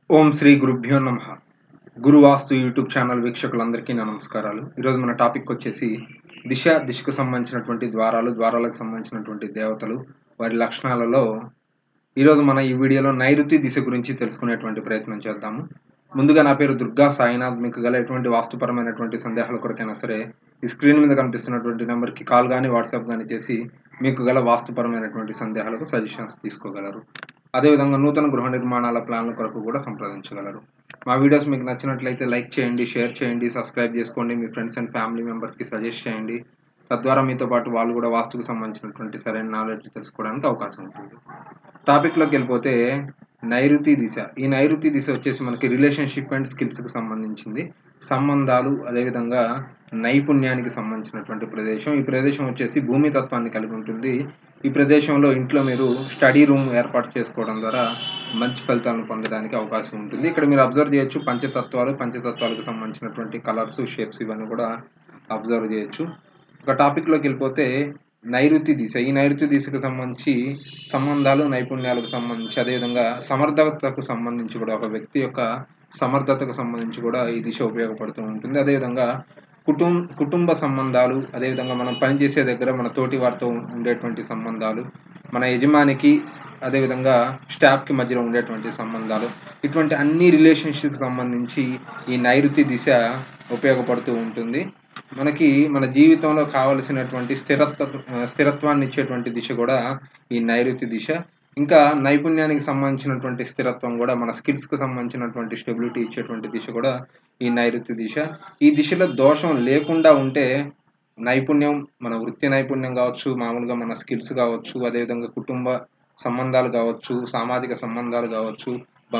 ఓం శ్రీ గురుభ్యో నమః. గురు వాస్తు YouTube channel వీక్షకులందరికీ నా నమస్కారాలు. ఈరోజు మన టాపిక్ వచ్చేసి దిశకు సంబంధించినటువంటి ద్వారాలకు సంబంధించినటువంటి దేవతలు, వారి లక్షణాలలో ఈరోజు మన ఈ వీడియోలో నైరుతి దిశ గురించి తెలుసుకునేటువంటి ప్రయత్నం చేద్దాము. ముందుగా నా పేరు దుర్గా సాయినాథ్. మీకు గల ఎటువంటి వాస్తుపరమైనటువంటి సందేహాల కొరకైనా సరే ఈ స్క్రీన్ మీద కనిపిస్తున్నటువంటి నెంబర్కి కాల్ కానీ వాట్సాప్ కానీ చేసి మీకు గల వాస్తుపరమైనటువంటి సందేహాలకు సజెషన్స్ తీసుకోగలరు. అదేవిధంగా నూతన గృహ నిర్మాణాల ప్లాన్ల కొరకు కూడా సంప్రదించగలరు. మా వీడియోస్ మీకు నచ్చినట్లయితే లైక్ చేయండి, షేర్ చేయండి, సబ్స్క్రైబ్ చేసుకోండి, మీ ఫ్రెండ్స్ అండ్ ఫ్యామిలీ మెంబర్స్కి సజెస్ట్ చేయండి. తద్వారా మీతో పాటు వాళ్ళు కూడా వాస్తుకు సంబంధించినటువంటి సరైన నాలెడ్జ్ తెలుసుకోవడానికి అవకాశం ఉంటుంది. టాపిక్లోకి వెళ్ళిపోతే నైరుతి దిశ. ఈ నైరుతి దిశ వచ్చేసి మనకి రిలేషన్షిప్ అండ్ స్కిల్స్కి సంబంధించింది. సంబంధాలు అదేవిధంగా నైపుణ్యానికి సంబంధించినటువంటి ప్రదేశం. ఈ ప్రదేశం వచ్చేసి భూమి తత్వాన్ని కలిగి ఉంటుంది. ఈ ప్రదేశంలో ఇంట్లో మీరు స్టడీ రూమ్ ఏర్పాటు చేసుకోవడం ద్వారా మంచి ఫలితాలను పొందడానికి అవకాశం ఉంటుంది. ఇక్కడ మీరు అబ్జర్వ్ చేయొచ్చు పంచతత్వాలకు సంబంధించినటువంటి కలర్స్, షేప్స్ ఇవన్నీ కూడా అబ్జర్వ్ చేయొచ్చు. ఒక టాపిక్లోకి వెళ్ళిపోతే నైరుతి దిశ. ఈ నైరుతి దిశకు సంబంధించి సంబంధాలు, నైపుణ్యాలకు సంబంధించి అదేవిధంగా సమర్థతకు సంబంధించి కూడా ఒక వ్యక్తి యొక్క సమర్థతకు సంబంధించి కూడా ఈ దిశ ఉపయోగపడుతూ ఉంటుంది. అదేవిధంగా కుటుంబ సంబంధాలు, అదేవిధంగా మనం పనిచేసే దగ్గర మన తోటి వారితో ఉండేటువంటి సంబంధాలు, మన యజమానికి అదేవిధంగా స్టాఫ్కి మధ్యలో ఉండేటువంటి సంబంధాలు, ఇటువంటి అన్ని రిలేషన్షిప్కి సంబంధించి ఈ నైరుతి దిశ ఉపయోగపడుతూ ఉంటుంది. మనకి మన జీవితంలో కావలసినటువంటి స్థిరత్వాన్ని ఇచ్చేటువంటి దిశ కూడా ఈ నైరుతి దిశ. ఇంకా నైపుణ్యానికి సంబంధించినటువంటి స్థిరత్వం కూడా, మన స్కిల్స్కి సంబంధించినటువంటి స్టెబిలిటీ ఇచ్చేటువంటి దిశ కూడా ఈ నైరుతి దిశ. ఈ దిశలో దోషం లేకుండా ఉంటే నైపుణ్యం, మన వృత్తి నైపుణ్యం కావచ్చు, మామూలుగా మన స్కిల్స్ కావచ్చు, అదేవిధంగా కుటుంబ సంబంధాలు కావచ్చు, సామాజిక సంబంధాలు కావచ్చు,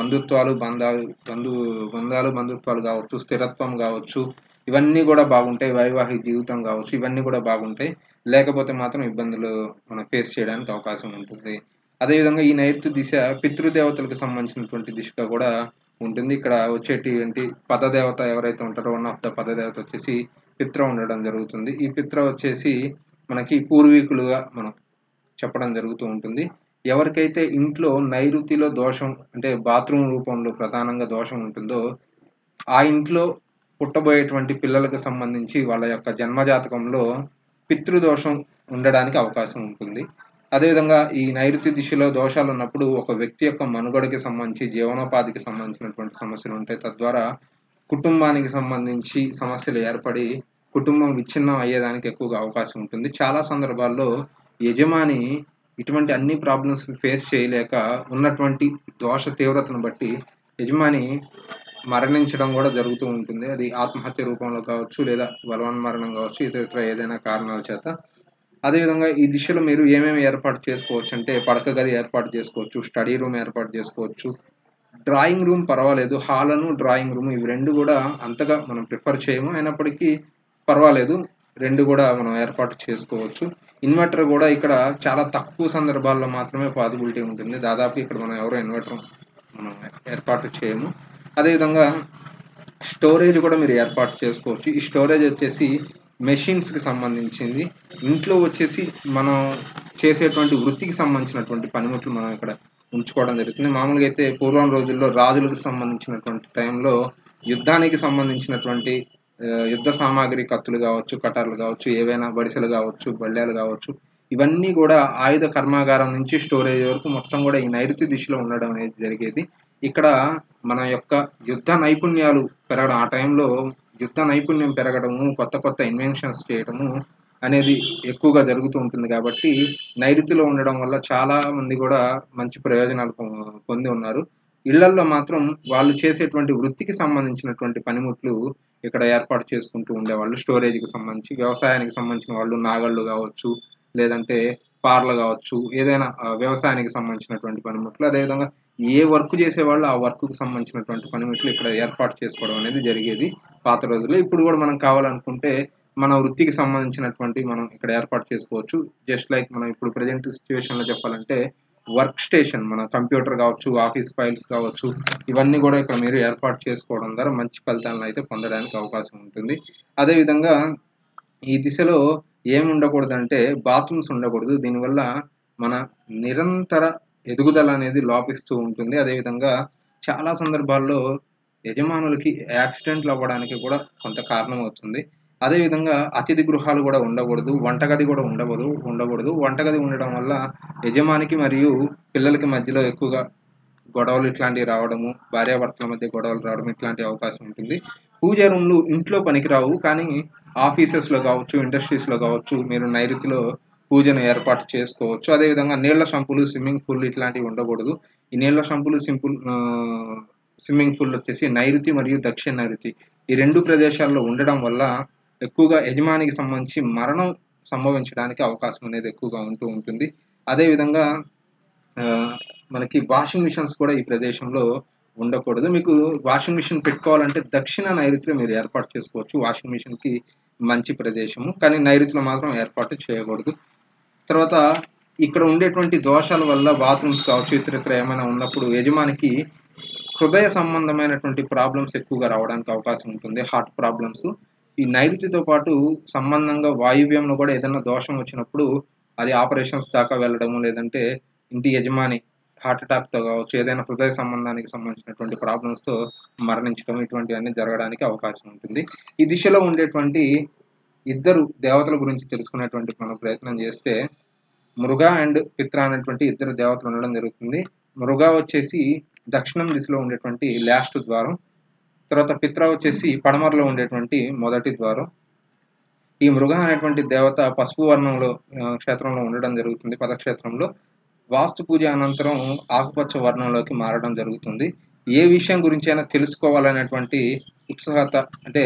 బంధుత్వాలు కావచ్చు, స్థిరత్వం కావచ్చు, ఇవన్నీ కూడా బాగుంటాయి. వైవాహిక జీవితం కావచ్చు, ఇవన్నీ కూడా బాగుంటాయి. లేకపోతే మాత్రం ఇబ్బందులు మనం ఫేస్ చేయడానికి అవకాశం ఉంటుంది. అదేవిధంగా ఈ నైరుతి దిశ పితృదేవతలకు సంబంధించినటువంటి దిశగా కూడా ఉంటుంది. ఇక్కడ వచ్చేటువంటి పదదేవత ఎవరైతే ఉంటారో వన్ ఆఫ్ ద పదదేవత వచ్చేసి పిత్ర ఉండడం జరుగుతుంది. ఈ పిత్ర వచ్చేసి మనకి పూర్వీకులుగా మనం చెప్పడం జరుగుతూ ఉంటుంది. ఎవరికైతే ఇంట్లో నైరుతిలో దోషం అంటే బాత్రూమ్ రూపంలో ప్రధానంగా దోషం ఉంటుందో ఆ ఇంట్లో పుట్టబోయేటువంటి పిల్లలకు సంబంధించి వాళ్ళ యొక్క జన్మజాతకంలో పితృదోషం ఉండడానికి అవకాశం ఉంటుంది. అదేవిధంగా ఈ నైరుతి దిశలో దోషాలు ఉన్నప్పుడు ఒక వ్యక్తి యొక్క మనుగడకి సంబంధించి, జీవనోపాధికి సంబంధించినటువంటి సమస్యలు ఉంటాయి. తద్వారా కుటుంబానికి సంబంధించి సమస్యలు ఏర్పడి కుటుంబం విచ్ఛిన్నం అయ్యేదానికి ఎక్కువగా అవకాశం ఉంటుంది. చాలా సందర్భాల్లో యజమాని ఇటువంటి అన్ని ప్రాబ్లమ్స్ ఫేస్ చేయలేక ఉన్నటువంటి దోష తీవ్రతను బట్టి యజమాని మరణించడం కూడా జరుగుతూ ఉంటుంది. అది ఆత్మహత్య రూపంలో కావచ్చు, లేదా బలవన్మరణం కావచ్చు, ఇతర ఏదైనా కారణాల చేత. అదేవిధంగా ఈ దిశలో మీరు ఏమేమి ఏర్పాటు చేసుకోవచ్చు అంటే పడక గది ఏర్పాటు చేసుకోవచ్చు, స్టడీ రూమ్ ఏర్పాటు చేసుకోవచ్చు, డ్రాయింగ్ రూమ్ పర్వాలేదు, హాల్ డ్రాయింగ్ రూమ్ ఇవి రెండు కూడా అంతగా మనం ప్రిఫర్ చేయము, అయినప్పటికీ పర్వాలేదు, రెండు కూడా మనం ఏర్పాటు చేసుకోవచ్చు. ఇన్వర్టర్ కూడా ఇక్కడ చాలా తక్కువ సందర్భాల్లో మాత్రమే పాసిబిలిటీ ఉంటుంది. దాదాపు ఇక్కడ మనం ఎవరో ఇన్వర్టర్ మనం ఏర్పాటు చేయము. అదేవిధంగా స్టోరేజ్ కూడా మీరు ఏర్పాటు చేసుకోవచ్చు. ఈ స్టోరేజ్ వచ్చేసి మెషిన్స్కి సంబంధించింది. ఇంట్లో వచ్చేసి మనం చేసేటువంటి వృత్తికి సంబంధించినటువంటి పనిముట్లు మనం ఇక్కడ ఉంచుకోవడం జరుగుతుంది. మామూలుగా అయితే పూర్వం రోజుల్లో రాజులకు సంబంధించినటువంటి టైంలో యుద్ధానికి సంబంధించినటువంటి యుద్ధ సామాగ్రి, కత్తులు కావచ్చు, కటార్లు కావచ్చు, ఏవైనా బడిసెలు కావచ్చు, బళ్ళాలు కావచ్చు, ఇవన్నీ కూడా ఆయుధ కర్మాగారం నుంచి స్టోరేజ్ వరకు మొత్తం కూడా ఈ నైరుతి దిశలో ఉండడం అనేది జరిగేది. ఇక్కడ మన యొక్క యుద్ధ నైపుణ్యాలు పెరగడం, ఆ టైంలో యుద్ధ నైపుణ్యం పెరగడము, కొత్త ఇన్వెన్షన్స్ చేయడము అనేది ఎక్కువగా జరుగుతూ ఉంటుంది. కాబట్టి నైరుతిలో ఉండడం వల్ల చాలా మంది కూడా మంచి ప్రయోజనాలు పొంది ఉన్నారు. ఇళ్లల్లో మాత్రం వాళ్ళు చేసేటువంటి వృత్తికి సంబంధించినటువంటి పనిముట్లు ఇక్కడ ఏర్పాటు చేసుకుంటూ ఉండేవాళ్ళు. స్టోరేజ్కి సంబంధించి, వ్యవసాయానికి సంబంధించిన వాళ్ళు నాగళ్ళు కావచ్చు, లేదంటే పార్లు కావచ్చు, ఏదైనా వ్యవసాయానికి సంబంధించినటువంటి పనిముట్లు, అదేవిధంగా ఏ వర్క్ చేసేవాళ్ళు ఆ వర్క్కు సంబంధించినటువంటి పనిముట్లు ఇక్కడ ఏర్పాటు చేసుకోవడం అనేది జరిగేది పాత రోజుల్లో. ఇప్పుడు కూడా మనం కావాలనుకుంటే మన వృత్తికి సంబంధించినటువంటి మనం ఇక్కడ ఏర్పాటు చేసుకోవచ్చు. జస్ట్ లైక్ మనం ఇప్పుడు ప్రజెంట్ సిచ్యువేషన్లో చెప్పాలంటే వర్క్ స్టేషన్, మన కంప్యూటర్ కావచ్చు, ఆఫీస్ ఫైల్స్ కావచ్చు, ఇవన్నీ కూడా ఇక్కడ మీరు ఏర్పాటు చేసుకోవడం ద్వారా మంచి ఫలితాలను అయితే పొందడానికి అవకాశం ఉంటుంది. అదేవిధంగా ఈ దిశలో ఏమి ఉండకూడదంటే బాత్రూమ్స్ ఉండకూడదు. దీనివల్ల మన నిరంతర ఎదుగుదల అనేది లోపిస్తూ ఉంటుంది. అదేవిధంగా చాలా సందర్భాల్లో యజమానులకి యాక్సిడెంట్లు అవ్వడానికి కూడా కొంత కారణమవుతుంది. అదేవిధంగా అతిథి గృహాలు గూడా ఉండకూడదు. వంటగది గూడా ఉండకూడదు. వంటగది ఉండడం వల్ల యజమానికి మరియు పిల్లలకి మధ్యలో ఎక్కువగా గొడవలు ఇట్లాంటివి రావడము, భార్యాభర్తల మధ్య గొడవలు రావడం ఇట్లాంటి అవకాశం ఉంటుంది. పూజా రూమ్‌లు ఇంట్లో పనికిరావు. కానీ ఆఫీసెస్‌లో గావచ్చు, ఇండస్ట్రీస్‌లో గావచ్చు మీరు నైరుతిలో పూజను ఏర్పాటు చేసుకోవచ్చు. అదేవిధంగా నీళ్ల సంపులు, స్విమ్మింగ్ పూల్ ఇట్లాంటివి ఉండకూడదు. ఈ నీళ్ల సంపులు, స్విమ్మింగ్ పూల్ వచ్చేసి నైరుతి మరియు దక్షిణ నైరుతి ఈ 2 ప్రదేశాల్లో ఉండడం వల్ల ఎక్కువగా యజమానికి సంబంధించి మరణం సంభవించడానికి అవకాశం అనేది ఎక్కువగా ఉంటూ ఉంటుంది. అదేవిధంగా మనకి వాషింగ్ మిషన్స్ కూడా ఈ ప్రదేశంలో ఉండకూడదు. మీకు వాషింగ్ మిషన్ పెట్టుకోవాలంటే దక్షిణ నైరుతిలో మీరు ఏర్పాటు చేసుకోవచ్చు. వాషింగ్ మిషన్‌కి మంచి ప్రదేశము. కానీ నైరుతిలో మాత్రం ఏర్పాటు చేయకూడదు. తర్వాత ఇక్కడ ఉండేటువంటి దోషాల వల్ల బాత్రూమ్స్ కావచ్చు, ఇతరితర ఏమైనా ఉన్నప్పుడు యజమానికి హృదయ సంబంధమైనటువంటి ప్రాబ్లమ్స్ ఎక్కువగా రావడానికి అవకాశం ఉంటుంది. Heart problems. ఈ నైరుతితో పాటు సంబంధంగా వాయువ్యంలో కూడా ఏదన్నా దోషం వచ్చినప్పుడు అది ఆపరేషన్స్ దాకా వెళ్ళడము, లేదంటే ఇంటి యజమాని హార్ట్ అటాక్‌తో కావచ్చు, ఏదైనా హృదయ సంబంధానికి సంబంధించినటువంటి ప్రాబ్లమ్స్‌తో మరణించడం ఇటువంటివన్నీ జరగడానికి అవకాశం ఉంటుంది. ఈ దిశలో ఉండేటువంటి ఇద్దరు దేవతల గురించి తెలుసుకునేటువంటి మనం ప్రయత్నం చేస్తే మృగ అండ్ పిత్ర అనేటువంటి ఇద్దరు దేవతలు ఉండడం జరుగుతుంది. మృగ వచ్చేసి దక్షిణం దిశలో ఉండేటువంటి లాస్ట్ ద్వారం. తర్వాత పిత్ర వచ్చేసి పడమరలో ఉండేటువంటి మొదటి ద్వారం. ఈ మృగ అనేటువంటి దేవత పసుపు వర్ణంలో క్షేత్రంలో ఉండడం జరుగుతుంది పదక్షేత్రంలో. వాస్తు పూజ అనంతరం ఆకుపచ్చ వర్ణంలోకి మారడం జరుగుతుంది. ఏ విషయం గురించైనా తెలుసుకోవాలనేటువంటి ఉత్సుకత అంటే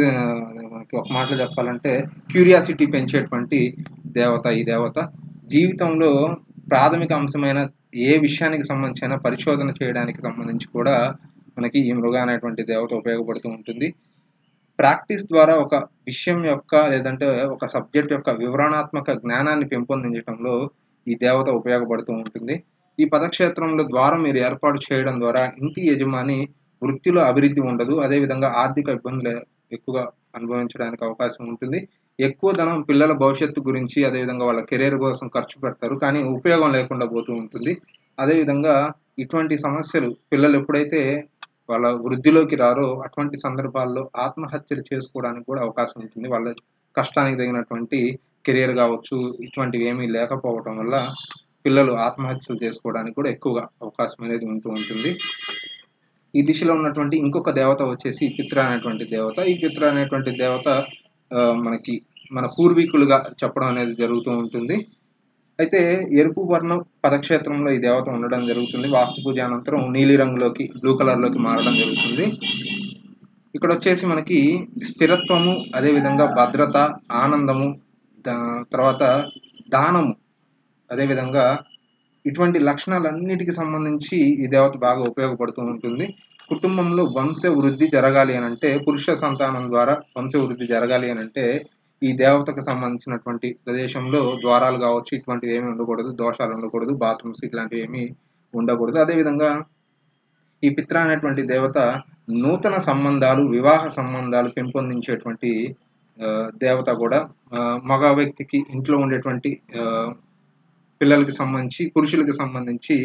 మనకి ఒక మాటలో చెప్పాలంటే క్యూరియాసిటీ పెంచేటువంటి దేవత ఈ దేవత. జీవితంలో ప్రాథమిక అంశమైన ఏ విషయానికి సంబంధించిన పరిశోధన చేయడానికి సంబంధించి కూడా మనకి ఈ మృగ అనేటువంటి దేవత ఉపయోగపడుతూ ఉంటుంది. ప్రాక్టీస్ ద్వారా ఒక విషయం యొక్క లేదంటే ఒక సబ్జెక్ట్ యొక్క వివరణాత్మక జ్ఞానాన్ని పెంపొందించడంలో ఈ దేవత ఉపయోగపడుతూ ఉంటుంది. ఈ పదక్షేత్రంలో ద్వారం మీరు ఏర్పాటు చేయడం ద్వారా ఇంటి యజమాని వృత్తిలో అభివృద్ధి ఉండదు. అదేవిధంగా ఆర్థిక ఇబ్బందులు ఎక్కువగా అనుభవించడానికి అవకాశం ఉంటుంది. ఎక్కువ ధనం పిల్లల భవిష్యత్తు గురించి అదేవిధంగా వాళ్ళ కెరియర్ కోసం ఖర్చు పెడతారు. కానీ ఉపయోగం లేకుండా పోతూ ఉంటుంది. అదేవిధంగా ఇటువంటి సమస్యలు పిల్లలు ఎప్పుడైతే వాళ్ళ వృద్ధిలోకి రారో అటువంటి సందర్భాల్లో ఆత్మహత్యలు చేసుకోవడానికి కూడా అవకాశం ఉంటుంది. వాళ్ళ కష్టానికి తగినటువంటి కెరియర్ కావచ్చు ఇటువంటివి ఏమీ లేకపోవటం వల్ల పిల్లలు ఆత్మహత్యలు చేసుకోవడానికి కూడా ఎక్కువగా అవకాశం అనేది ఉంటూ ఉంటుంది. ఈ దిశలో ఉన్నటువంటి ఇంకొక దేవత వచ్చేసి పిత్ర అనేటువంటి దేవత. ఈ పిత్ర అనేటువంటి దేవత మనకి మన పూర్వీకులుగా చెప్పడం అనేది జరుగుతూ ఉంటుంది. అయితే ఎరుపు వర్ణం పదక్షేత్రంలో ఈ దేవత ఉండడం జరుగుతుంది. వాస్తు పూజ అనంతరం నీలి రంగులోకి బ్లూ కలర్‌లోకి మారడం జరుగుతుంది. ఇక్కడ వచ్చేసి మనకి స్థిరత్వము, అదేవిధంగా భద్రత, ఆనందము, తర్వాత దానము, అదేవిధంగా ఇటువంటి లక్షణాలన్నిటికి సంబంధించి ఈ దేవత బాగా ఉపయోగపడుతూ ఉంటుంది. కుటుంబంలో వంశ వృద్ధి జరగాలి అనంటే పురుష సంతానం ద్వారా వంశ వృద్ధి జరగాలి అనంటే ఈ దేవతకు సంబంధించినటువంటి ప్రదేశంలో ద్వారాలు కావచ్చు ఇటువంటివి ఏమీ ఉండకూడదు. దోషాలు ఉండకూడదు. బాత్రూమ్స్ ఇట్లాంటివి ఏమీ ఉండకూడదు. అదేవిధంగా ఈ పిత్ర అనేటువంటి దేవత నూతన సంబంధాలు, వివాహ సంబంధాలు పెంపొందించేటువంటి దేవత కూడా. మగ వ్యక్తికి ఇంట్లో ఉండేటువంటి పిల్లలకి సంబంధించి, పురుషులకి సంబంధించి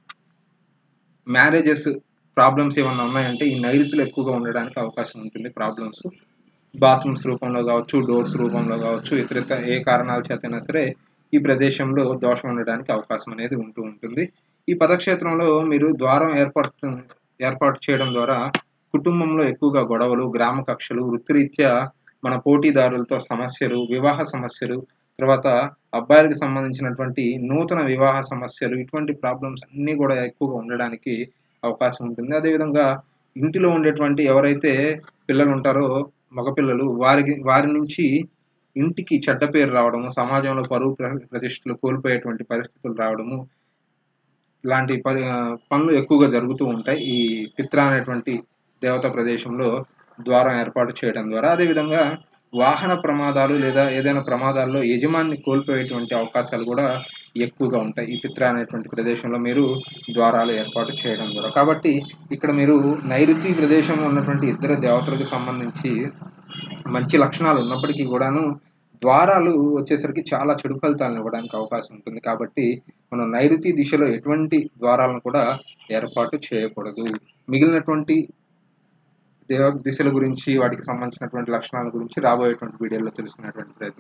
మ్యారేజెస్ ప్రాబ్లమ్స్ ఏమన్నా ఉన్నాయంటే ఈ నైరుతిలో ఎక్కువగా ఉండడానికి అవకాశం ఉంటుంది ప్రాబ్లమ్స్. బాత్రూమ్స్ రూపంలో కావచ్చు, డోర్స్ రూపంలో కావచ్చు, ఇతరితర ఏ కారణాల చేతైనా సరే ఈ ప్రదేశంలో దోషం ఉండడానికి అవకాశం అనేది ఉంటూ ఉంటుంది. ఈ పదక్షేత్రంలో మీరు ద్వారం ఏర్పాటు చేయడం ద్వారా కుటుంబంలో ఎక్కువగా గొడవలు, గ్రామ కక్షలు, వృత్తిరీత్యా మన పోటీదారులతో సమస్యలు, వివాహ సమస్యలు, తర్వాత అబ్బాయిలకు సంబంధించినటువంటి నూతన వివాహ సమస్యలు ఇటువంటి ప్రాబ్లమ్స్ అన్నీ కూడా ఎక్కువగా ఉండడానికి అవకాశం ఉంటుంది. అదేవిధంగా ఇంటిలో ఉండేటువంటి ఎవరైతే పిల్లలు ఉంటారో మగపిల్లలు వారి నుంచి ఇంటికి చెడ్డ పేరు రావడము, సమాజంలో పరువు ప్రతిష్టలు కోల్పోయేటువంటి పరిస్థితులు రావడము, ఇలాంటి పనులు ఎక్కువగా జరుగుతూ ఉంటాయి ఈ పిత్ర అనేటువంటి దేవతా ప్రదేశంలో ద్వారం ఏర్పాటు చేయడం ద్వారా. అదేవిధంగా వాహన ప్రమాదాలు లేదా ఏదైనా ప్రమాదాల్లో యజమానిని కోల్పోయేటువంటి అవకాశాలు కూడా ఎక్కువగా ఉంటాయి ఈ పిత్ర అనేటువంటి ప్రదేశంలో మీరు ద్వారాలు ఏర్పాటు చేయడం ద్వారా. కాబట్టి ఇక్కడ మీరు నైరుతి ప్రదేశంలో ఉన్నటువంటి ఇద్దరు దేవతలకు సంబంధించి మంచి లక్షణాలు ఉన్నప్పటికీ కూడాను ద్వారాలు వచ్చేసరికి చాలా చెడు ఫలితాలను ఇవ్వడానికి అవకాశం ఉంటుంది. కాబట్టి మనం నైరుతి దిశలో ఎటువంటి ద్వారాలను కూడా ఏర్పాటు చేయకూడదు. మిగిలినటువంటి దిశల గురించి, వాటికి సంబంధించినటువంటి లక్షణాల గురించి రాబోయేటువంటి వీడియోలో తెలుసుకునేటువంటి ప్రయత్నం